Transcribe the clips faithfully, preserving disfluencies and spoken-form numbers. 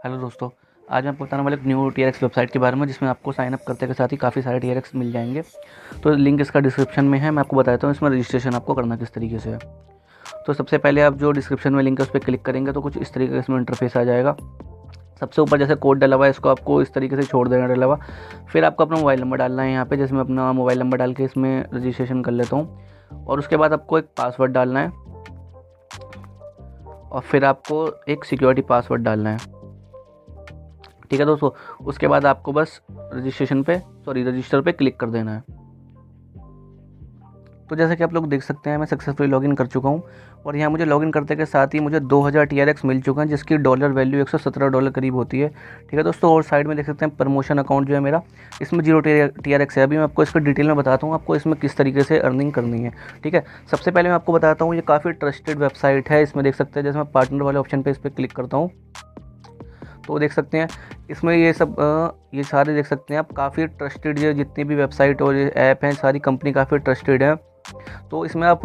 Hello दोस्तों। आज मैं आपको बताने वाला एक न्यू टीआरएक्स वेबसाइट के बारे में, जिसमें आपको साइन अप करते के साथ ही काफ़ी सारे टीआरएक्स मिल जाएंगे। तो लिंक इसका डिस्क्रिप्शन में है, मैं आपको बताता हूँ इसमें रजिस्ट्रेशन आपको करना किस तरीके से है। तो सबसे पहले आप जो डिस्क्रिप्शन में लिंक है उस पर क्लिक करेंगे तो कुछ इस तरीके का इसमें इंटरफेस आ जाएगा। सबसे ऊपर जैसे कोड डला हुआ है, इसको आपको इस तरीके से छोड़ देना डला हुआ। फिर आपको अपना मोबाइल नंबर डालना है यहाँ पे, जैसे मैं अपना मोबाइल नंबर डाल के इसमें रजिस्ट्रेशन कर लेता हूँ। और उसके बाद आपको एक पासवर्ड डालना है और फिर आपको एक सिक्योरिटी पासवर्ड डालना है। ठीक है दोस्तों, उसके बाद आपको बस रजिस्ट्रेशन पे सॉरी रजिस्टर पे क्लिक कर देना है। तो जैसे कि आप लोग देख सकते हैं, मैं सक्सेसफुली लॉगिन कर चुका हूँ और यहाँ मुझे लॉगिन करते के साथ ही मुझे दो हज़ार टीआरएक्स मिल चुका है, जिसकी डॉलर वैल्यू एक सौ सत्रह डॉलर करीब होती है। ठीक है दोस्तों, और साइड में देख सकते हैं प्रमोशन अकाउंट जो है मेरा, इसमें जीरो टीआरएक्स है। अभी मैं आपको इसको डिटेल में बताता हूँ आपको इसमें किस तरीके से अर्निंग करनी है। ठीक है, सबसे पहले मैं आपको बताता हूँ, ये काफ़ी ट्रस्टेड वेबसाइट है। इसमें देख सकते हैं, जैसे मैं पार्टनर वाले ऑप्शन पर इस पर क्लिक करता हूँ तो देख सकते हैं इसमें ये सब ये सारे देख सकते हैं आप, काफ़ी ट्रस्टेड जो जितनी भी वेबसाइट और ऐप हैं, सारी कंपनी काफ़ी ट्रस्टेड है। तो इसमें आप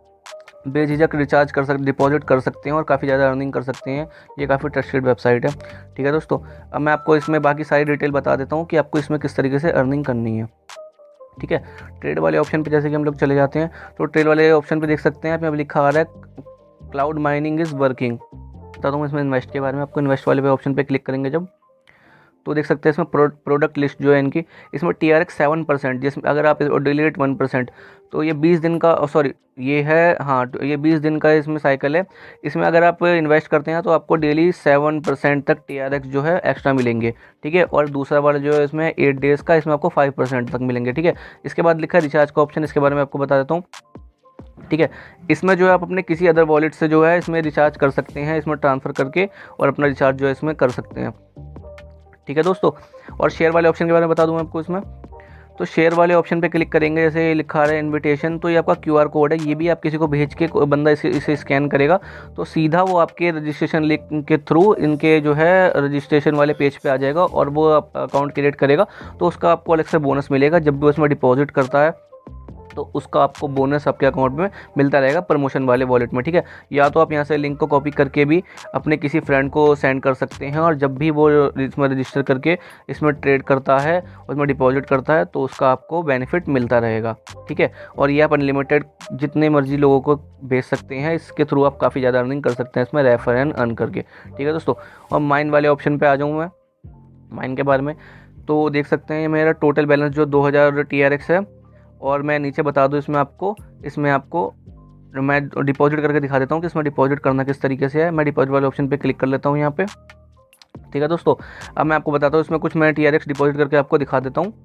बेझिझक रिचार्ज कर सकते, डिपॉजिट कर सकते हैं और काफ़ी ज़्यादा अर्निंग कर सकते हैं। ये काफ़ी ट्रस्टेड वेबसाइट है। ठीक है दोस्तों, अब मैं आपको इसमें बाकी सारी डिटेल बता देता हूँ कि आपको इसमें किस तरीके से अर्निंग करनी है। ठीक है, ट्रेड वाले ऑप्शन पे जैसे कि हम लोग चले जाते हैं तो ट्रेड वाले ऑप्शन पे देख सकते हैं आप, यहाँ लिखा आ रहा है क्लाउड माइनिंग इज़ वर्किंग। बताता हूँ इसमें इन्वेस्ट के बारे में। आपको इन्वेस्ट वाले पे ऑप्शन पे क्लिक करेंगे जब, तो देख सकते हैं इसमें प्रो, प्रोडक्ट लिस्ट जो है इनकी, इसमें T R X seven percent, जिसमें अगर आप डेली रेट वन परसेंट, तो ये बीस दिन का सॉरी ये है हाँ तो ये बीस दिन का इसमें साइकिल है। इसमें अगर आप इन्वेस्ट करते हैं तो आपको डेली सेवन परसेंट तक टी आर एक्स जो है एक्स्ट्रा मिलेंगे। ठीक है, और दूसरा वाला जो है इसमें एट डेज़ का, इसमें आपको फाइव परसेंट तक मिलेंगे। ठीक है, इसके बाद लिखा है रिचार्ज का ऑप्शन, इसके बारे में आपको बता देता हूँ। ठीक है, इसमें जो है आप अपने किसी अदर वॉलेट से जो है इसमें रिचार्ज कर सकते हैं, इसमें ट्रांसफ़र करके और अपना रिचार्ज जो है इसमें कर सकते हैं। ठीक है दोस्तों, और शेयर वाले ऑप्शन के बारे में बता दूं मैं आपको इसमें। तो शेयर वाले ऑप्शन पे क्लिक करेंगे, जैसे लिखा रहा है इनविटेशन, तो ये आपका क्यूआर कोड है। ये भी आप किसी को भेज के बंदा इसे इसे स्कैन करेगा तो सीधा वो आपके रजिस्ट्रेशन लिंक के थ्रू इनके जो है रजिस्ट्रेशन वाले पेज पे आ जाएगा और वो अकाउंट क्रिएट करेगा। तो उसका आपको अलग से बोनस मिलेगा जब भी उसमें डिपॉजिट करता है, तो उसका आपको बोनस आपके अकाउंट में मिलता रहेगा प्रमोशन वाले वॉलेट में। ठीक है, या तो आप यहाँ से लिंक को कॉपी करके भी अपने किसी फ्रेंड को सेंड कर सकते हैं, और जब भी वो इसमें रजिस्टर करके इसमें ट्रेड करता है, उसमें डिपॉजिट करता है, तो उसका आपको बेनिफिट मिलता रहेगा। ठीक है, और ये आप अनलिमिटेड जितने मर्जी लोगों को भेज सकते हैं, इसके थ्रू आप काफ़ी ज़्यादा अर्निंग कर सकते हैं इसमें रेफर एंड अर्न करके। ठीक है दोस्तों, और माइन वाले ऑप्शन पर आ जाऊँ मैं माइन के बारे में। तो देख सकते हैं मेरा टोटल बैलेंस जो दो हज़ार टी आर एक्स है, और मैं नीचे बता दूं इसमें आपको इसमें आपको मैं डिपॉजिट करके दिखा देता हूं कि इसमें डिपॉजिट करना किस तरीके से है। मैं डिपॉजिट वाले ऑप्शन पे क्लिक कर लेता हूं यहाँ पे। ठीक है दोस्तों, अब मैं आपको बताता हूं इसमें कुछ मैं टी आर एक्स डिपॉजिट करके आपको दिखा देता हूं।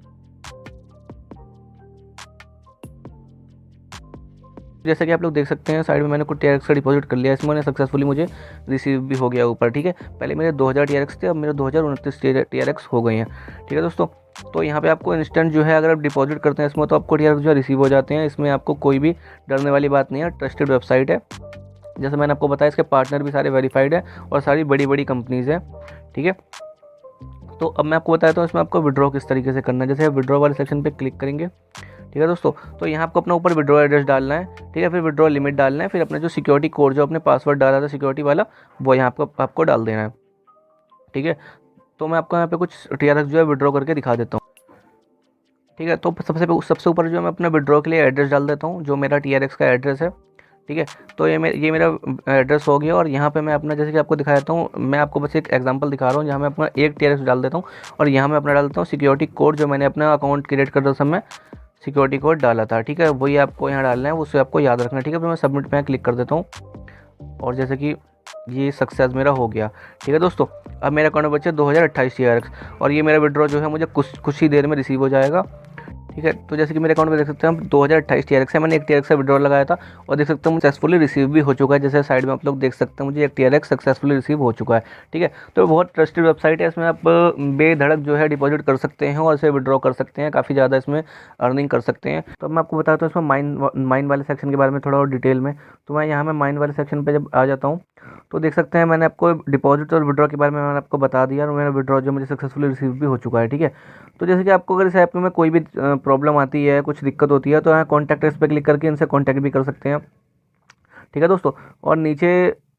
जैसे कि आप लोग देख सकते हैं साइड में मैंने कुछ टी आर एक्स का डिपॉजिट कर लिया, इसमें सक्सेसफुली मुझे रिसीव भी हो गया ऊपर। ठीक है, पहले मेरे दो हज़ार टी आर एक्स थे, अब मेरे दो हज़ार उनतीस टी आर एक्स हो गए हैं। ठीक है दोस्तों, तो यहाँ पे आपको इंस्टेंट जो है अगर आप डिपॉजिट करते हैं इसमें तो आपको टी आर एक्स जो रिसीव हो जाते हैं। इसमें आपको कोई भी डरने वाली बात नहीं है, ट्रस्टेड वेबसाइट है। जैसे मैंने आपको बताया, इसके पार्टनर भी सारे वेरीफाइड है और सारी बड़ी बड़ी कंपनीज़ हैं। ठीक है, तो अब मैं आपको बताता हूँ इसमें आपको विड्रॉ किस तरीके से करना है। जैसे विड्रॉ वाले सेक्शन पर क्लिक करेंगे, ठीक है दोस्तों, तो यहाँ आपको अपना ऊपर विड्रॉ एड्रेस डालना है। ठीक है, फिर विड्रॉ लिमिट डालना है, फिर अपना जो सिक्योरिटी कोड जो अपने पासवर्ड डाला था सिक्योरिटी वाला, वो यहाँ आपको आपको डाल देना है। ठीक है, तो मैं आपको यहाँ पे कुछ टी आर एक्स जो है विड्रॉ करके दिखा देता हूँ। ठीक है, तो सबसे सबसे ऊपर जो मैं अपना विड्रॉ के लिए एड्रेस डाल देता हूँ, जो मेरा टी आर एक्स का एड्रेस है। ठीक है, तो ये मेरे ये मेरा एड्रेस हो गया, और यहाँ पे मैं अपना जैसे कि आपको दिखा देता हूँ, मैं आपको बस एक एग्जांपल दिखा रहा हूँ जहाँ मैं अपना एक टी आर एक्स डाल देता हूँ, और यहाँ मैं अपना डाल देता हूँ सिक्योरिटी कोड, जो मैंने अपना अकाउंट क्रिएट करते समय सिक्योरिटी कोड डाला था। ठीक है, वही आपको यहाँ डालना है, उससे आपको याद रखना है। ठीक है, तो मैं सबमिट पे क्लिक कर देता हूँ, और जैसे कि ये सक्सेस मेरा हो गया। ठीक है दोस्तों, अब मेरे अकाउंट में बचे दो हज़ार अट्ठाईस टी आर एक्स, और ये मेरा विड्रॉ जो है मुझे कुछ कुछ ही देर में रिसीव हो जाएगा। ठीक है, तो जैसे कि मेरे अकाउंट में देख सकते हैं हम दो हज़ार अट्ठाईस टी आर एक्स है, मैंने एक टी आर एक्स का विड्रॉ लगाया था, और देख सकते हैं सक्सेसफुली रिसीव भी हो चुका है। जैसे साइड में आप लोग देख सकते हैं मुझे एक T R X successfully receive हो चुका है। ठीक है, तो बहुत ट्रस्टेड वेबसाइट है, इसमें आप बेधड़क जो है डिपॉजिट कर सकते हैं और इसे विड्रॉ कर सकते हैं, काफ़ी ज़्यादा इसमें अर्निंग कर सकते हैं। तो मैं आपको बताता हूँ इसमें माइन माइन वाले सेक्शन के बारे में थोड़ा और डिटेल में। तो मैं यहाँ में माइन वाले सेक्शन पर जब आ जाता हूँ तो देख सकते हैं मैंने आपको डिपॉजिट और विड्रॉ के बारे में मैंने आपको बता दिया, और मेरा विड्रॉ जो मुझे सक्सेसफुली रिसीव भी हो चुका है। ठीक है, तो जैसे कि आपको अगर इस ऐप में कोई भी प्रॉब्लम आती है, कुछ दिक्कत होती है, तो यहाँ कॉन्टैक्ट इस पर क्लिक करके इनसे कॉन्टैक्ट भी कर सकते हैं। ठीक है दोस्तों, और नीचे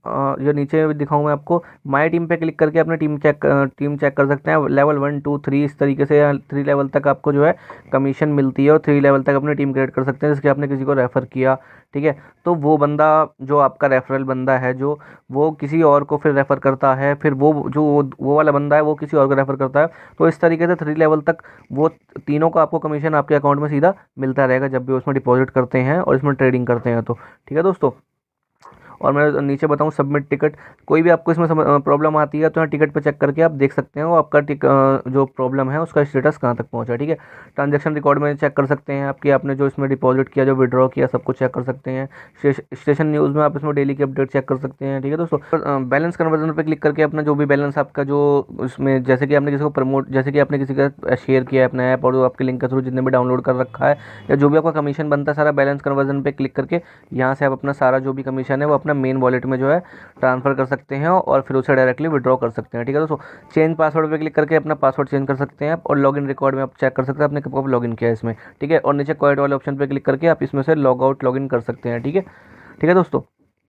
अ, जो नीचे दिखाऊँ मैं आपको, माई टीम पे क्लिक करके अपनी टीम चेक टीम चेक कर सकते हैं। लेवल वन टू थ्री इस तरीके से, थ्री लेवल तक आपको जो है कमीशन मिलती है, और थ्री लेवल तक अपनी टीम क्रिएट कर सकते हैं जिसके आपने किसी को रेफ़र किया, ठीक है। तो वो बंदा जो आपका रेफरल बंदा है, जो वो किसी और को फिर रेफ़र करता है, फिर वो जो वो वो वाला बंदा है वो किसी और को रेफ़र करता है। तो इस तरीके से थ्री लेवल तक वो तीनों का आपको कमीशन आपके अकाउंट में सीधा मिलता रहेगा जब भी उसमें डिपॉजिट करते हैं और इसमें ट्रेडिंग करते हैं तो, ठीक है दोस्तों। और मैं नीचे बताऊं सबमिट टिकट, कोई भी आपको इसमें प्रॉब्लम आती है तो यहाँ टिकट पे चेक करके आप देख सकते हैं वो आपका टिक अ, जो प्रॉब्लम है उसका स्टेटस कहाँ तक पहुँचा, ठीक है। ट्रांजैक्शन रिकॉर्ड में चेक कर सकते हैं आपकी, आपने जो इसमें डिपॉजिट किया, जो विड्रॉ किया, सब कुछ चेक कर सकते हैं। स्टेशन न्यूज़ में आप इसमें डेली की अपडेट चेक कर सकते हैं, ठीक है दोस्तों। बैलेंस कन्वर्जन पर क्लिक करके अपना जो भी बैलेंस आपका जो उसमें, जैसे कि आपने किसी को प्रमोट, जैसे कि आपने किसी का शेयर किया है अपना ऐप, और आपके लिंक के थ्रू जितने भी डाउनलोड कर रखा है, या जो भी आपका कमीशन बनता है सारा, बैलेंस कन्वर्जन पे क्लिक करके यहाँ से आप अपना सारा जो भी कमीशन है वो अपना मेन वॉलेट में जो है ट्रांसफ़र कर सकते हैं और फिर उसे डायरेक्टली विड्रॉ कर सकते हैं, ठीक है दोस्तों। चेंज पासवर्ड पे क्लिक करके अपना पासवर्ड चेंज कर सकते हैं आप, और लॉगिन रिकॉर्ड में आप चेक कर सकते हैं आपने कब कब लॉगिन किया है इसमें, ठीक है। और नीचे क्वाइट वाले ऑप्शन पे क्लिक करके आप इसमें से लॉग आउट लॉगिन कर सकते हैं, ठीक है, ठीक है दोस्तों।